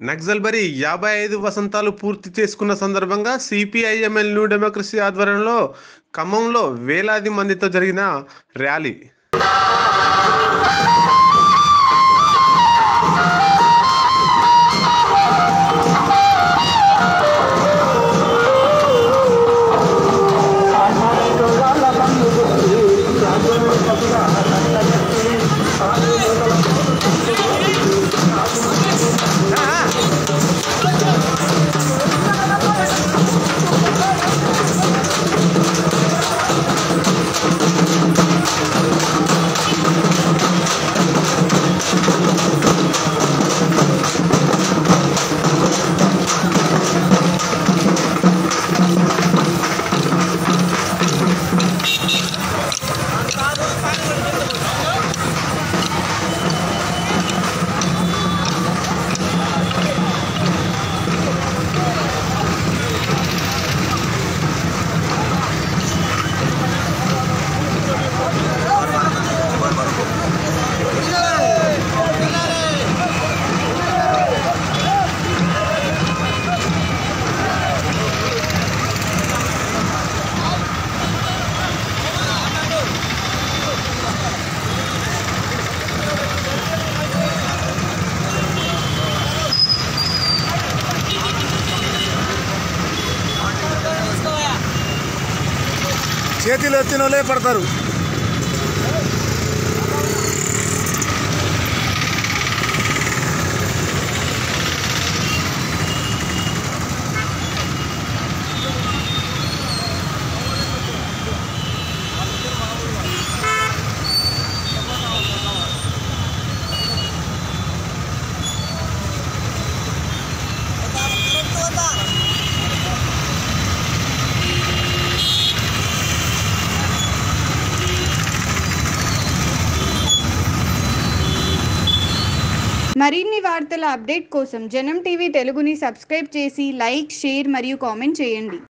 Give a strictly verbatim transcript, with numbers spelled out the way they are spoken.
నక్సల్బరీ యాభై ఐదు వసంతాలు పూర్తి చేసుకున్న సందర్భంగా సిపిఐఎంఎల్ న్యూ డెమోక్రసీ ఆధ్వర్యంలో ఖమ్మంలో వేలాది మందితో జరిగిన ర్యాలీ. చేతిలో ఎత్తిన వాళ్ళే పడతారు. మరిన్ని వార్తల అప్డేట్ కోసం జనం టీవీ తెలుగుని సబ్స్క్రైబ్ చేసి లైక్, షేర్ మరియు కామెంట్ చేయండి.